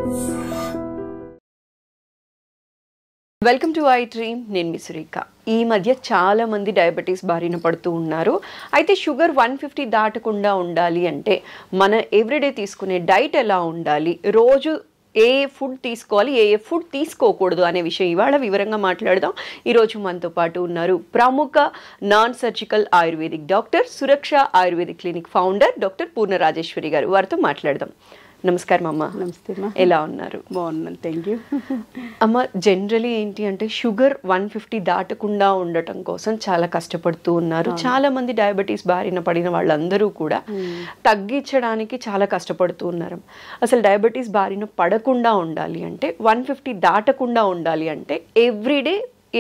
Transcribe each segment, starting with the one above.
Welcome to I dream. నేను మీ సురేఖ. ఈ మధ్య చాలా మంది డయాబెటీస్ బారిన పడుతూ ఉన్నారు. అయితే షుగర్ 150 దాటకుండా ఉండాలి అంటే మన ఎవ్రీడే తీసుకునే డైట్ ఎలా ఉండాలి, రోజు ఏ ఫుడ్ తీసుకోవాలి, ఏ ఫుడ్ తీసుకోకూడదు అనే విషయం ఇవాళ వివరంగా మాట్లాడదాం. ఈరోజు మనతో పాటు ఉన్నారు ప్రముఖ non surgical ayurvedic doctor, Suraksha ayurvedic clinic founder doctor Purna Rajeshwari garu. వారితో మాట్లాడదాం. నమస్కారం అమ్మ. నమస్తే అమ్మా. ఎలా ఉన్నారు? బాగున్నాను, థ్యాంక్ యూ. అమ్మ, జనరలీ ఏంటి అంటే షుగర్ 150 దాటకుండా ఉండటం కోసం చాలా కష్టపడుతూ ఉన్నారు. చాలా మంది డయాబెటీస్ బారిన పడిన వాళ్ళందరూ కూడా తగ్గించడానికి చాలా కష్టపడుతూ ఉన్నారు. అసలు డయాబెటీస్ బారిన పడకుండా ఉండాలి అంటే, 150 దాటకుండా ఉండాలి అంటే ఎవ్రీడే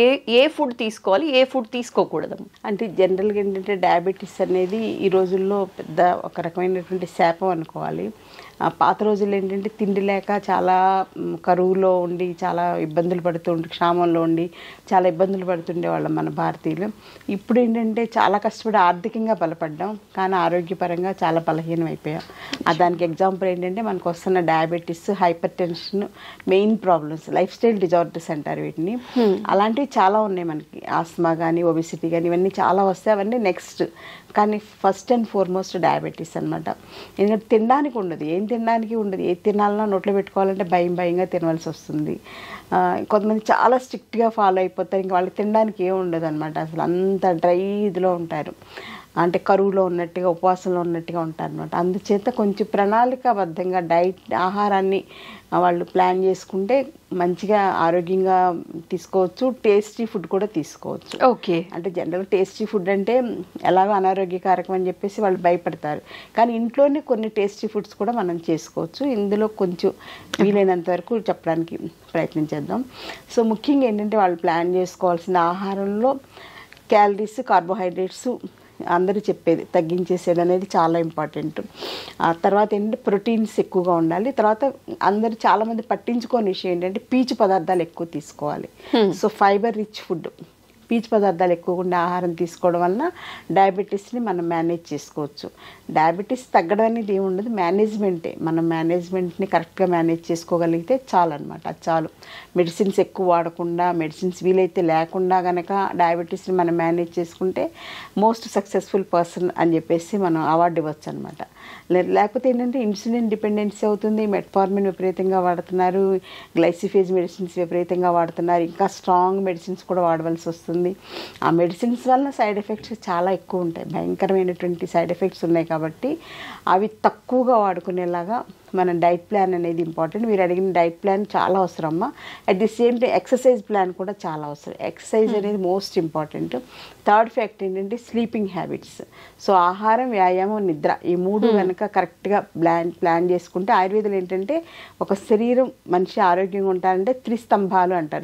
ఏ ఫుడ్ తీసుకోవాలి, ఏ ఫుడ్ తీసుకోకూడదు? అంటే జనరల్గా ఏంటంటే డయాబెటీస్ అనేది ఈ రోజుల్లో పెద్ద ఒక రకమైనటువంటి శాపం అనుకోవాలి. పాత రోజుల్లో ఏంటంటే తిండి లేక చాలా కరువులో ఉండి చాలా ఇబ్బందులు పడుతుండే, క్షామంలో ఉండి చాలా ఇబ్బందులు పడుతుండే వాళ్ళం మన భారతీయులు. ఇప్పుడు ఏంటంటే చాలా కష్టపడి ఆర్థికంగా బలపడ్డాం, కానీ ఆరోగ్యపరంగా చాలా బలహీనం అయిపోయాం. దానికి ఎగ్జాంపుల్ ఏంటంటే మనకు వస్తున్న diabetes, hypertension, main problems, lifestyle disorders అంటారు వీటిని. అలాంటివి చాలా ఉన్నాయి మనకి. ఆస్మా కానీ, ఒబిసిటీ కానీ, ఇవన్నీ చాలా వస్తాయి. అవన్నీ నెక్స్ట్. కానీ ఫస్ట్ అండ్ ఫార్మోస్ట్ డయాబెటీస్ అనమాట. ఎందుకంటే తినడానికి ఉండదు, ఏం తినడానికి ఉండదు. ఏది తినాలన్నా నోట్లో పెట్టుకోవాలంటే భయంగా తినవలసి వస్తుంది. కొంతమంది చాలా స్ట్రిక్ట్గా ఫాలో అయిపోతారు, ఇంకా వాళ్ళకి తినడానికి ఏం ఉండదు అనమాట. అసలు అంత డ్రై ఇదిలో ఉంటారు, అంటే కరువులో ఉన్నట్టుగా, ఉపవాసంలో ఉన్నట్టుగా ఉంటారు అనమాట. అందుచేత కొంచెం ప్రణాళికాబద్ధంగా ఆహారాన్ని వాళ్ళు ప్లాన్ చేసుకుంటే మంచిగా ఆరోగ్యంగా తీసుకోవచ్చు. టేస్టీ ఫుడ్ కూడా తీసుకోవచ్చు. ఓకే. అంటే జనరల్ టేస్టీ ఫుడ్ అంటే ఎలాగో అనారోగ్యకారకం అని చెప్పేసి వాళ్ళు భయపడతారు, కానీ ఇంట్లోనే కొన్ని టేస్టీ ఫుడ్స్ కూడా మనం చేసుకోవచ్చు. ఇందులో కొంచెం వీలైనంత వరకు చెప్పడానికి ప్రయత్నం చేద్దాం. సో ముఖ్యంగా ఏంటంటే వాళ్ళు ప్లాన్ చేసుకోవాల్సిన ఆహారంలో క్యాలరీస్, కార్బోహైడ్రేట్స్ అందరూ చెప్పేది తగ్గించేసేది అనేది చాలా ఇంపార్టెంట్. తర్వాత ఏంటంటే ప్రోటీన్స్ ఎక్కువగా ఉండాలి. తర్వాత అందరూ చాలామంది పట్టించుకోని విషయం ఏంటంటే పీచు పదార్థాలు ఎక్కువ తీసుకోవాలి. సో ఫైబర్ రిచ్ ఫుడ్, పీచు పదార్థాలు ఎక్కువగా ఆహారం తీసుకోవడం వలన డయాబెటీస్ని మనం మేనేజ్ చేసుకోవచ్చు. డయాబెటీస్ తగ్గడం అనేది ఏమి ఉండదు, మేనేజ్మెంటే. మనం మేనేజ్మెంట్ని కరెక్ట్గా మేనేజ్ చేసుకోగలిగితే చాలు అనమాట. అది చాలు. మెడిసిన్స్ ఎక్కువ వాడకుండా, మెడిసిన్స్ వీలైతే లేకుండా కనుక డయాబెటీస్ని మనం మేనేజ్ చేసుకుంటే మోస్ట్ సక్సెస్ఫుల్ పర్సన్ అని చెప్పేసి మనం అవార్డు ఇవ్వచ్చు అనమాట. లేకపోతే ఏంటంటే ఇన్సులిన్ డిపెండెన్సీ అవుతుంది, మెట్ఫార్మిన్ విపరీతంగా వాడుతున్నారు, గ్లైసిఫేజ్ మెడిసిన్స్ విపరీతంగా వాడుతున్నారు, ఇంకా స్ట్రాంగ్ మెడిసిన్స్ కూడా వాడవలసి వస్తుంది. ఆ మెడిసిన్స్ వల్ల సైడ్ ఎఫెక్ట్స్ చాలా ఎక్కువ ఉంటాయి, భయంకరమైనటువంటి సైడ్ ఎఫెక్ట్స్ ఉన్నాయి. కాబట్టి అవి తక్కువగా వాడుకునేలాగా మన డైట్ ప్లాన్ అనేది ఇంపార్టెంట్. మీరు అడిగిన డైట్ ప్లాన్ చాలా అవసరం అమ్మా. At the same time exercise plan కూడా చాలా అవసరం. ఎక్సర్సైజ్ అనేది మోస్ట్ ఇంపార్టెంట్. థర్డ్ ఫ్యాక్ట్ ఏంటంటే స్లీపింగ్ హ్యాబిట్స్. సో ఆహారం, వ్యాయామం, నిద్ర, ఈ మూడు కనుక కరెక్ట్గా ప్లాన్ చేసుకుంటే, ఆయుర్వేదంలో ఏంటంటే ఒక శరీరం మనిషి ఆరోగ్యంగా ఉంటారంటే త్రిస్తంభాలు అంటారు.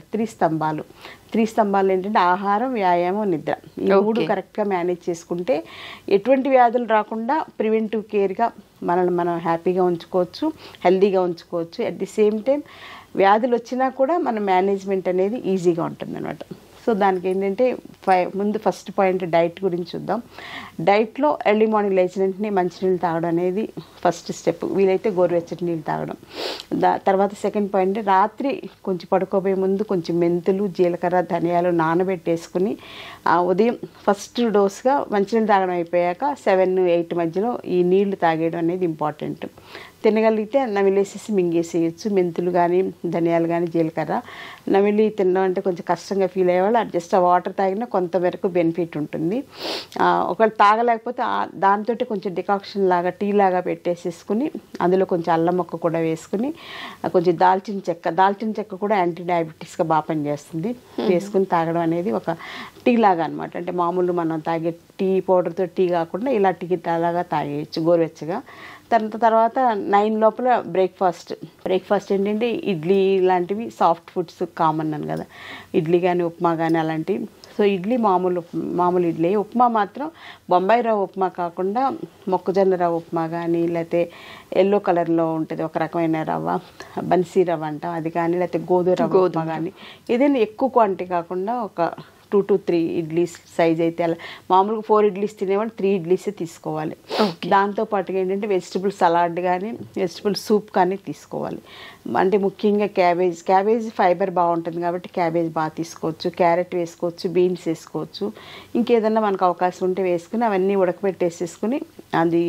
త్రిస్తంభాలు ఏంటంటే ఆహారం, వ్యాయామం, నిద్ర. ఈ మూడు కరెక్ట్గా మేనేజ్ చేసుకుంటే ఎటువంటి వ్యాధులు రాకుండా ప్రివెంటివ్ కేర్గా మనల్ని మనం హ్యాపీగా ఉంచుకోవచ్చు, హెల్దీగా ఉంచుకోవచ్చు. అట్ ది సేమ్ టైం వ్యాధులు వచ్చినా కూడా మన మేనేజ్మెంట్ అనేది ఈజీగా ఉంటుంది అన్నమాట. సో దానికి ఏంటంటే ముందు ఫస్ట్ పాయింట్ డైట్ గురించి చూద్దాం. డైట్లో ఎర్లీ మార్నింగ్ లేచిన వెంటనే మంచినీళ్ళు తాగడం అనేది ఫస్ట్ స్టెప్. వీలైతే గోరువెచ్చటి నీళ్ళు తాగడం. తర్వాత సెకండ్ పాయింట్, రాత్రి కొంచెం పడుకోబోయే ముందు కొంచెం మెంతులు, జీలకర్ర, ధనియాలు నానబెట్టేసుకుని ఉదయం ఫస్ట్ డోస్గా మంచినీళ్ళు తాగడం అయిపోయాక 7-8 మధ్యలో ఈ నీళ్లు తాగేయడం అనేది ఇంపార్టెంట్. తినగలిగితే నమిలేసేసి మింగేసేయచ్చు. మెంతులు కానీ, ధనియాలు కానీ, జీలకర్ర నమిలి తినడం అంటే కొంచెం కష్టంగా ఫీల్ అయ్యేవాళ్ళు జస్ట్ ఆ వాటర్ తాగినా కొంతవరకు బెనిఫిట్ ఉంటుంది. ఒకవేళ తాగలేకపోతే దాంతో కొంచెం డికాక్షన్ లాగా, టీ లాగా పెట్టేసేసుకుని అందులో కొంచెం అల్లం ముక్క కూడా వేసుకుని, కొంచెం దాల్చిన చెక్క కూడా యాంటీ డయాబెటీస్గా బాగా పనిచేస్తుంది. వేసుకుని తాగడం అనేది ఒక టీ లాగా అనమాట. అంటే మామూలు మనం తాగే టీ పౌడర్తో టీ కాకుండా ఇలా టీ లాగా తాగేయచ్చు గోరువెచ్చగా. తర్వాత 9 లోపల బ్రేక్ఫాస్ట్ ఏంటంటే ఇడ్లీ లాంటివి సాఫ్ట్ ఫుడ్స్ కామన్ అని కదా, ఇడ్లీ కానీ, ఉప్మా కానీ అలాంటివి. సో ఇడ్లీ మామూలు ఇడ్లీ. ఉప్మా మాత్రం బొంబాయి రవ్వ ఉప్మా కాకుండా మొక్కజొన్న రవ్వ ఉప్మా కానీ, లేకపోతే ఎల్లో కలర్లో ఉంటుంది ఒక రకమైన రవ్వ, బన్సీ రవ్వ అంటాం అది కానీ, లేకపోతే గోధుమ రవ్వ ఉప్మా కానీ, ఏదైనా ఎక్కువ క్వాంటిటీ కాకుండా ఒక 2 to 3 ఇడ్లీస్ సైజ్ అయితే అలా మామూలుగా 4 ఇడ్లీస్ తినేవాళ్ళు 3 ఇడ్లీసే తీసుకోవాలి. దాంతోపాటుగా ఏంటంటే వెజిటబుల్ సలాడ్ కానీ వెజిటబుల్ సూప్ కానీ తీసుకోవాలి. అంటే ముఖ్యంగా క్యాబేజ్ ఫైబర్ బాగుంటుంది కాబట్టి క్యాబేజ్ బాగా తీసుకోవచ్చు, క్యారెట్ వేసుకోవచ్చు, బీన్స్ వేసుకోవచ్చు, ఇంకేదన్నా మనకు అవకాశం ఉంటే వేసుకుని అవన్నీ ఉడకబెట్టేసేసుకుని అది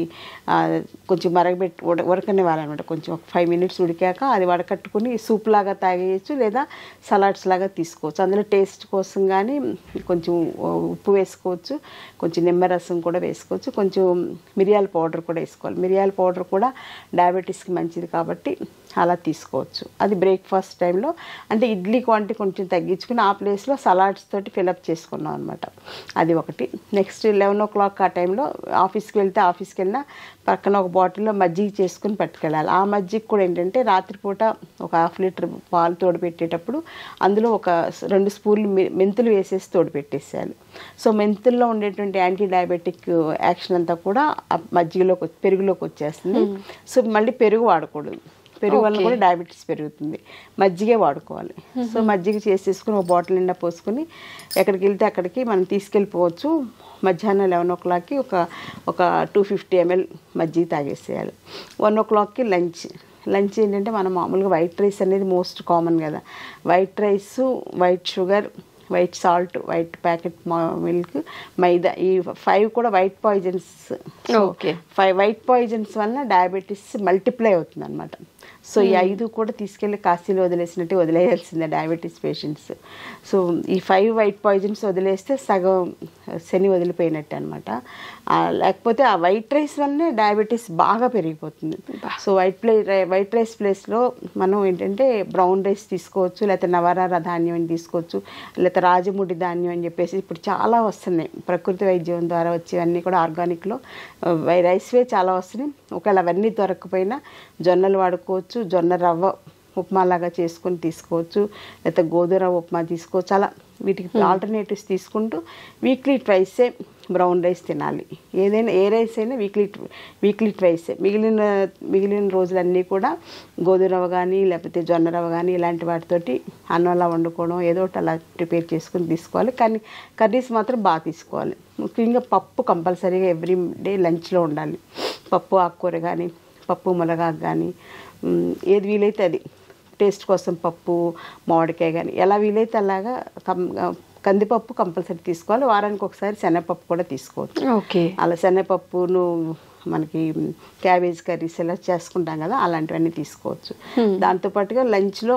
కొంచెం ఉడకనివ్వాలన్నమాట. కొంచెం ఒక 5 minutes ఉడికాక అది వడకట్టుకుని సూప్ లాగా తాగేయచ్చు లేదా సలాడ్స్ లాగా తీసుకోవచ్చు. అందులో టేస్ట్ కోసం కానీ కొంచెం ఉప్పు వేసుకోవచ్చు, కొంచెం నిమ్మరసం కూడా వేసుకోవచ్చు, కొంచెం మిరియాల పౌడర్ కూడా వేసుకోవాలి. మిరియాల పౌడర్ కూడా డయాబెటీస్కి మంచిది కాబట్టి అలా తీసుకోవచ్చు. అది బ్రేక్ఫాస్ట్ టైంలో అంటే ఇడ్లీ క్వాంటిటీ కొంచెం తగ్గించుకుని ఆ ప్లేస్లో సలాడ్స్ తోటి ఫిలప్ చేసుకున్నాం అనమాట. అది ఒకటి. నెక్స్ట్ 11 o'clock ఆ టైంలో ఆఫీస్కి వెళ్ళినా పక్కన ఒక బాటిల్లో మజ్జిగ చేసుకుని పట్టుకెళ్ళాలి. ఆ మజ్జిగ కూడా ఏంటంటే రాత్రిపూట ఒక 1/2 liter పాలు తోడు పెట్టేటప్పుడు అందులో ఒక 2 స్పూన్లు మెంతులు వేసేసి తోడు పెట్టేసేయాలి. సో మెంతుల్లో ఉండేటువంటి యాంటీ డయాబెటిక్ యాక్షన్ అంతా కూడా పెరుగులోకి వచ్చేస్తుంది. సో మళ్ళీ పెరుగు వాడకూడదు, పెరుగు వల్ల కూడా డయాబెటీస్ పెరుగుతుంది, మజ్జిగే వాడుకోవాలి. సో మజ్జిగ చేసేసుకుని ఒక బాటిల్ నిండా పోసుకొని ఎక్కడికి వెళ్తే అక్కడికి మనం తీసుకెళ్ళిపోవచ్చు. మధ్యాహ్నం 11 o'clockకి ఒక 250 ml మజ్జిగ తాగేసేయాలి. 1 o'clockకి లంచ్ ఏంటంటే మనం మామూలుగా వైట్ రైస్ అనేది మోస్ట్ కామన్ కదా. White rice, white sugar, white salt, white packet milk, మైదా, ఈ 5 కూడా white poisons. Okay, 5 white poisons వల్ల డయాబెటీస్ మల్టిప్లై అవుతుంది అనమాట. సో ఈ 5 కూడా తీసుకెళ్ళి కాశీలో వదిలేయాల్సిందే డయాబెటీస్ పేషెంట్స్. సో ఈ 5 వైట్ పాయిజన్స్ వదిలేస్తే సగం శని వదిలిపోయినట్టు అనమాట. లేకపోతే ఆ వైట్ రైస్ వల్లనే డయాబెటీస్ బాగా పెరిగిపోతుంది. సో వైట్ రైస్ ప్లేస్లో మనం ఏంటంటే బ్రౌన్ రైస్ తీసుకోవచ్చు, లేకపోతే నవరార ధాన్యం అని తీసుకోవచ్చు, లేకపోతే రాజముడి ధాన్యం అని చెప్పేసి ఇప్పుడు చాలా వస్తున్నాయి. ప్రకృతి వైద్యం ద్వారా వచ్చేవన్నీ కూడా ఆర్గానిక్లో రైస్వే చాలా వస్తున్నాయి. ఒకవేళ అవన్నీ దొరకకపోయినా జొన్నలు వాడుకోవచ్చు, జొన్న రవ్వ ఉప్మాలాగా చేసుకొని తీసుకోవచ్చు, లేకపోతే గోధుమ రవ్వ ఉప్మా తీసుకోవచ్చు. అలా వీటికి ఆల్టర్నేటివ్స్ తీసుకుంటూ వీక్లీ ట్వైసే బ్రౌన్ రైస్ తినాలి. ఏ రైస్ అయినా వీక్లీ ట్వైసే. మిగిలిన రోజులన్నీ కూడా గోధుమ రవ్వ కానీ లేకపోతే జొన్న రవ్వ కానీ ఇలాంటి వాటితోటి అన్నంలా వండుకోవడం ఏదో ఒకటి అలా ప్రిపేర్ చేసుకుని తీసుకోవాలి. కానీ కర్రీస్ మాత్రం బాగా తీసుకోవాలి. ముఖ్యంగా పప్పు కంపల్సరీగా ఎవ్రీ డే లంచ్లో ఉండాలి. పప్పు ఆకుకూర కానీ పప్పు మునగాకు కానీ ఏది వీలైతే అది, టేస్ట్ కోసం పప్పు మామిడికాయ కానీ ఎలా వీలైతే అలాగా కందిపప్పు కంపల్సరీ తీసుకోవాలి. వారానికి ఒకసారి శనగపప్పు కూడా తీసుకోవచ్చు. ఓకే, అలా శనగపప్పును మనకి క్యాబేజ్ కర్రీస్ ఎలా చేసుకుంటాం కదా అలాంటివన్నీ తీసుకోవచ్చు. దాంతోపాటుగా లంచ్లో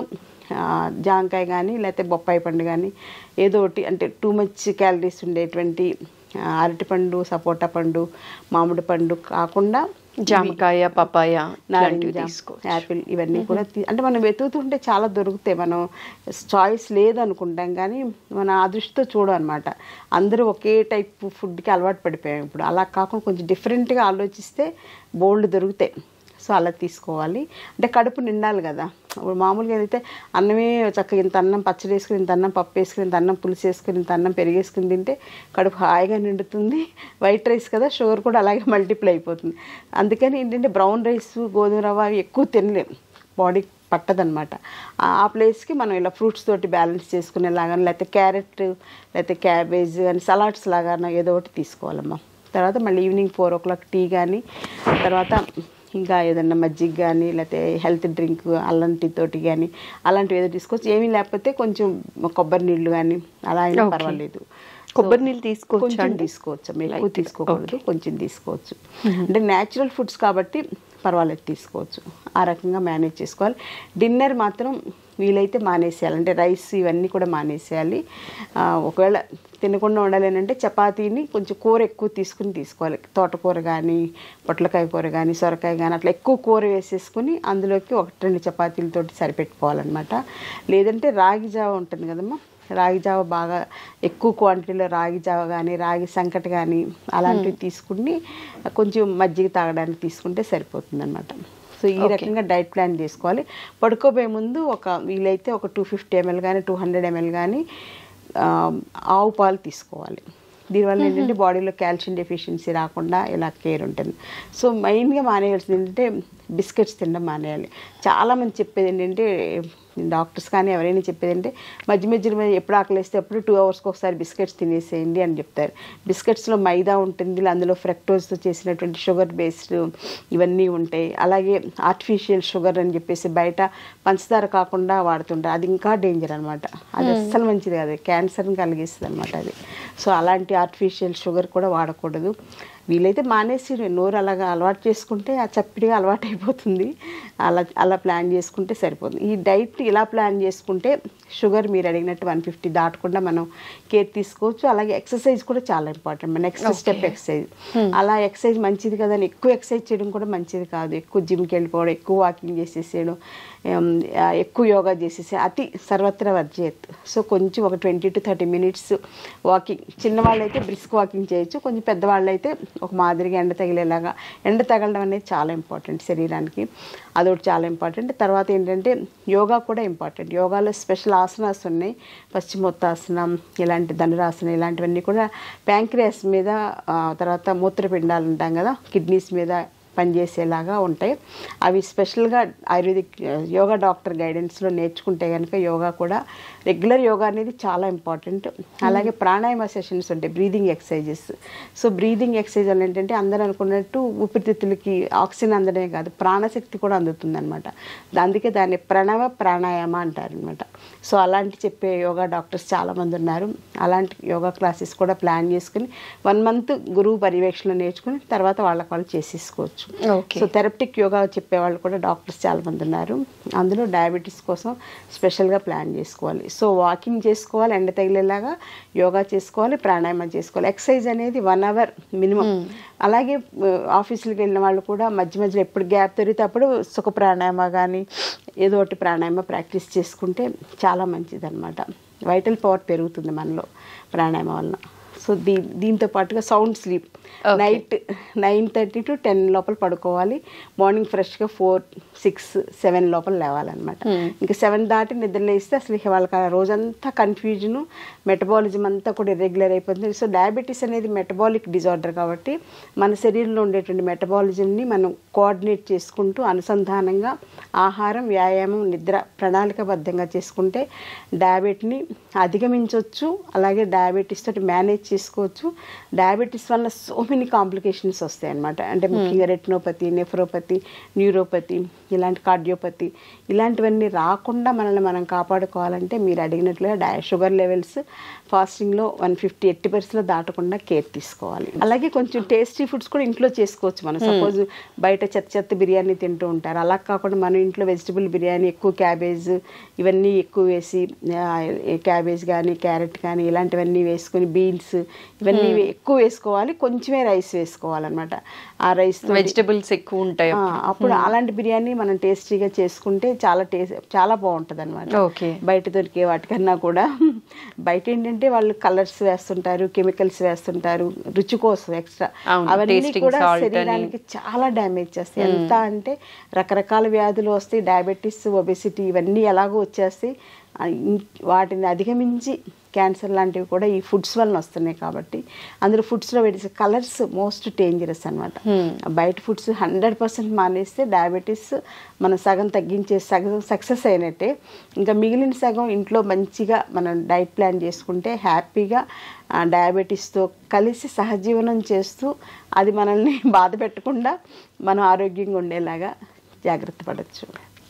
జాంకాయ కానీ లేకపోతే బొప్పాయి పండు కానీ ఏదో ఒకటి, అంటే టూ మచ్ క్యాలరీస్ ఉండేటువంటి అరటిపండు, సపోటా పండు, మామిడి పండు కాకుండా జామకాయ, పపాయ, నారింజ, యాపిల్ ఇవన్నీ కూడా అంటే మనం వెతుకుతుంటే చాలా దొరుకుతాయి. మనం చాయిస్ లేదనుకుంటాం కానీ మన అదృష్టితో చూడమన్నమాట. అందరూ ఒకే టైప్ ఫుడ్కి అలవాటు పడిపోయాం ఇప్పుడు. అలా కాకుండా కొంచెం డిఫరెంట్గా ఆలోచిస్తే బోల్డ్ దొరుకుతాయి. సో అలా తీసుకోవాలి. అంటే కడుపు నిండాలి కదా. ఇప్పుడు మామూలుగా ఏదైతే అన్నమే చక్కగా ఇంత అన్నం పచ్చడి వేసుకుని, ఇంత అన్నం పప్పు వేసుకుని, ఇంత అన్నం పులుసు వేసుకుని, ఇంత అన్నం పెరిగేసుకుని తింటే కడుపు హాయిగా నిండుతుంది. వైట్ రైస్ కదా, షుగర్ కూడా అలాగే మల్టిప్లై అయిపోతుంది. అందుకని ఏంటంటే బ్రౌన్ రైస్, గోధుమ రవ్వ ఎక్కువ తినలేం, బాడీ పట్టదనమాట. ఆ ప్లేస్కి మనం ఇలా ఫ్రూట్స్ తోటి బ్యాలెన్స్ చేసుకునేలాగా, లేకపోతే క్యారెట్ లేకపోతే క్యాబేజ్ కానీ సలాడ్స్ లాగా ఏదో ఒకటి తీసుకోవాలమ్మా. తర్వాత మళ్ళీ ఈవినింగ్ 4 o'clock టీ కానీ, తర్వాత ఇంకా ఏదన్నా మజ్జిగ కానీ లేకపోతే హెల్త్ డ్రింక్ అల్లం టీ తోటి కానీ అలాంటివి ఏదో తీసుకోవచ్చు. ఏమీ లేకపోతే కొంచెం కొబ్బరి నీళ్ళు కానీ అలా అయినా పర్వాలేదు. కొబ్బరి నీళ్ళు తీసుకోవచ్చు, ఎక్కువ తీసుకోకూడదు, కొంచెం తీసుకోవచ్చు. అంటే న్యాచురల్ ఫుడ్స్ కాబట్టి పర్వాలేదు, తీసుకోవచ్చు. ఆ రకంగా మేనేజ్ చేసుకోవాలి. డిన్నర్ మాత్రం వీలైతే మానేసేయాలి. అంటే రైస్ ఇవన్నీ కూడా మానేసేయాలి. ఒకవేళ తినకుండా ఉండాలేనంటే చపాతీని కొంచెం కూర ఎక్కువ తీసుకోవాలి. తోటకూర కానీ, పొట్లకాయ కూర కానీ, సొరకాయ కానీ అట్లా ఎక్కువ కూర వేసేసుకుని అందులోకి 1-2 చపాతీలతోటి సరిపెట్టుకోవాలన్నమాట. లేదంటే రాగి జావ ఉంటుంది కదమ్మా, రాగి జావ బాగా ఎక్కువ క్వాంటిటీలో రాగి జావ కానీ, రాగి సంకటి కానీ అలాంటివి తీసుకుని కొంచెం మజ్జిగ తాగడానికి తీసుకుంటే సరిపోతుంది అన్నమాట. సో ఈ రకంగా డైట్ ప్లాన్ చేసుకోవాలి. పడుకోబోయే ముందు వీలైతే ఒక 250 ml కానీ 200 ml కానీ ఆవు పాలు తీసుకోవాలి. దీనివల్ల ఏంటంటే బాడీలో కాల్షియం డెఫిషియన్సీ రాకుండా ఇలా కేర్ ఉంటుంది. సో మెయిన్గా మానేయాల్సింది ఏంటంటే బిస్కెట్స్ తినడం మానేయాలి. చాలామంది చెప్పేది ఏంటంటే, డాక్టర్స్ కానీ ఎవరైనా చెప్పేది అంటే మధ్య మధ్యలో ఎప్పుడు ఆకలిస్తే అప్పుడు 2 అవర్స్కి ఒకసారి బిస్కెట్స్ తినేసేయండి అని చెప్తారు. బిస్కెట్స్లో మైదా ఉంటుంది, అందులో ఫ్రక్టోజ్తో చేసినటువంటి షుగర్ బేస్డ్ ఇవన్నీ ఉంటాయి. అలాగే ఆర్టిఫిషియల్ షుగర్ అని చెప్పేసి బయట పంచదార కాకుండా వాడుతుంటారు. అది ఇంకా డేంజర్ అనమాట. అది అస్సలు మంచిది కాదు, క్యాన్సర్ని కలిగిస్తుంది అనమాట అది. సో అలాంటి ఆర్టిఫిషియల్ షుగర్ కూడా వాడకూడదు. వీలైతే మానేసి నోరు అలాగా అలవాటు చేసుకుంటే ఆ చప్పిడిగా అలవాటు అయిపోతుంది. అలా ప్లాన్ చేసుకుంటే సరిపోతుంది. ఈ డైట్ ఇలా ప్లాన్ చేసుకుంటే షుగర్ మీరు అడిగినట్టు 150 దాటకుండా మనం కేర్ తీసుకోవచ్చు. అలాగే ఎక్సర్సైజ్ కూడా చాలా ఇంపార్టెంట్. Next step exercise. అలా ఎక్సర్సైజ్ మంచిది కదా అని ఎక్కువ ఎక్సర్సైజ్ చేయడం కూడా మంచిది కాదు. ఎక్కువ జిమ్కి వెళ్ళిపోవడం, ఎక్కువ వాకింగ్ చేసేసేయడం, ఎక్కువ యోగా చేసేసి అతి సర్వత్రా వర్జేత్. సో కొంచెం ఒక 20 to 30 minutes వాకింగ్. చిన్నవాళ్ళు అయితే బ్రిస్క్ వాకింగ్ చేయొచ్చు, కొంచెం పెద్దవాళ్ళు అయితే ఒక మాదిరిగా ఎండ తగిలేలాగా. ఎండ తగలడం అనేది చాలా ఇంపార్టెంట్ శరీరానికి, అదొకటి చాలా ఇంపార్టెంట్. తర్వాత ఏంటంటే యోగా కూడా ఇంపార్టెంట్. యోగాలో స్పెషల్ ఆసనాస్ ఉన్నాయి, పశ్చిమోత్తాసనం, ఇలాంటి ధనురాసనం, ఇలాంటివన్నీ కూడా ప్యాంక్రియాస్ మీద, తర్వాత మూత్రపిండాలు ఉంటాం కదా, కిడ్నీస్ మీద పనిచేసేలాగా ఉంటాయి. అవి స్పెషల్గా ఆయుర్వేదిక్ యోగా డాక్టర్ గైడెన్స్లో నేర్చుకుంటే కనుక యోగా కూడా, రెగ్యులర్ యోగా అనేది చాలా ఇంపార్టెంట్. అలాగే ప్రాణాయామ సెషన్స్ ఉంటాయి, breathing exercises. So breathing exercise అని ఏంటంటే అందరూ అనుకున్నట్టు ఊపిరితిత్తులకి ఆక్సిజన్ అందడమే కాదు, ప్రాణశక్తి కూడా అందుతుంది అనమాట. అందుకే దాన్ని ప్రణవ ప్రాణాయామ అంటారు అనమాట. సో అలాంటి చెప్పే యోగా డాక్టర్స్ చాలామంది ఉన్నారు. అలాంటి యోగా క్లాసెస్ కూడా ప్లాన్ చేసుకుని 1 month గురువు పర్యవేక్షణ నేర్చుకుని తర్వాత వాళ్ళకి వాళ్ళు చేసేసుకోవచ్చు. సో థెరప్టిక్ యోగా చెప్పేవాళ్ళు కూడా డాక్టర్స్ చాలామంది ఉన్నారు. అందులో డయాబెటీస్ కోసం స్పెషల్గా ప్లాన్ చేసుకోవాలి. సో వాకింగ్ చేసుకోవాలి, ఎండ తగిలేలాగా యోగా చేసుకోవాలి, ప్రాణాయామం చేసుకోవాలి. ఎక్సర్సైజ్ అనేది 1 hour మినిమం. అలాగే ఆఫీసులకు వెళ్ళిన వాళ్ళు కూడా మధ్య మధ్యలో ఎప్పుడు గ్యాప్ దొరికితే అప్పుడు సుఖ ప్రాణాయామ కానీ ఏదో ఒకటి ప్రాణాయామ ప్రాక్టీస్ చేసుకుంటే చాలా మంచిది అనమాట. వైటల్ పవర్ పెరుగుతుంది మనలో ప్రాణాయామం వలన. సో దీంతో పాటుగా సౌండ్ స్లీప్. నైట్ 9:30 to 10 లోపల పడుకోవాలి. మార్నింగ్ ఫ్రెష్గా 4, 6, 7 లోపల లేవాలన్నమాట. ఇంకా 7 దాటి నిద్రలేస్తే అసలు వాళ్ళకి ఆ రోజంతా కన్ఫ్యూజను, మెటబాలిజం అంతా కూడా ఇర్రెగ్యులర్ అయిపోతుంది. సో డయాబెటీస్ అనేది మెటబాలిక్ డిజార్డర్ కాబట్టి మన శరీరంలో ఉండేటువంటి మెటబాలిజంని మనం కోఆర్డినేట్ చేసుకుంటూ అనుసంధానంగా ఆహారం, వ్యాయామం, నిద్ర ప్రణాళికబద్ధంగా చేసుకుంటే డయాబెటీని అధిగమించవచ్చు. అలాగే డయాబెటీస్ తోటి మేనేజ్ చేసుకోవచ్చు. డయాబెటీస్ వల్ల సో మెనీ కాంప్లికేషన్స్ వస్తాయి అన్నమాట. అంటే ముఖ్యంగా రెటినోపతి, నెఫ్రోపతి, న్యూరోపతి, ఇలాంటి కార్డియోపతి, ఇలాంటివన్నీ రాకుండా మనల్ని మనం కాపాడుకోవాలంటే మీరు అడిగినట్లుగా షుగర్ లెవెల్స్ ఫాస్టింగ్లో 150 80% దాటకుండా కేర్ తీసుకోవాలి. అలాగే కొంచెం టేస్టీ ఫుడ్స్ కూడా ఇంట్లో చేసుకోవచ్చు. మనం సపోజ్ బయట చెత్త బిర్యానీ తింటూ ఉంటారు, అలా కాకుండా మనం ఇంట్లో వెజిటబుల్ బిర్యానీ, ఎక్కువ క్యాబేజ్ ఇవన్నీ ఎక్కువ వేసి, క్యాబేజ్ కానీ క్యారెట్ కానీ ఇలాంటివన్నీ వేసుకొని, బీన్స్ ఇవన్నీ ఎక్కువ వేసుకోవాలి. కొంచెమే రైస్ వేసుకోవాలన్నమాట. ఆ రైస్ వెజిటబుల్స్ ఎక్కువ ఉంటాయి అప్పుడు అలాంటి బిర్యానీ మనం టేస్టీగా చేసుకుంటే చాలా బాగుంటుంది అనమాట. బయట దొరికే వాటికన్నా కూడా. బయట ఏంటంటే వాళ్ళు కలర్స్ వేస్తుంటారు, కెమికల్స్ వేస్తుంటారు రుచి కోసం ఎక్స్ట్రా. అవన్నీ కూడా శరీరానికి చాలా డ్యామేజ్ చేస్తాయి. ఎంత అంటే రకరకాల వ్యాధులు వస్తాయి, డయాబెటీస్, ఒబెసిటీ ఇవన్నీ ఎలాగో వచ్చేస్తాయి. వాటిని అధిగమించి క్యాన్సర్ లాంటివి కూడా ఈ ఫుడ్స్ వలన వస్తున్నాయి. కాబట్టి అందులో ఫుడ్స్లో పెట్టేసే కలర్స్ మోస్ట్ డేంజరస్ అనమాట. బయట ఫుడ్స్ 100% మానేస్తే డయాబెటీస్ మనం సగం తగ్గించే, సగం సక్సెస్ అయినట్టే. ఇంకా మిగిలిన సగం ఇంట్లో మంచిగా మనం డైట్ ప్లాన్ చేసుకుంటే హ్యాపీగా డయాబెటీస్తో కలిసి సహజీవనం చేస్తూ అది మనల్ని బాధ పెట్టకుండా మనం ఆరోగ్యంగా ఉండేలాగా జాగ్రత్త పడవచ్చు.